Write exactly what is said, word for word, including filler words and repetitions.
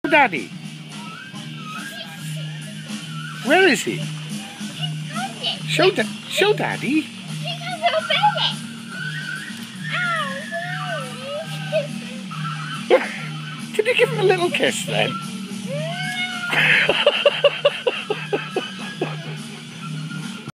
Daddy. Where is he? Show, da show Daddy. Can you give him a little kiss then?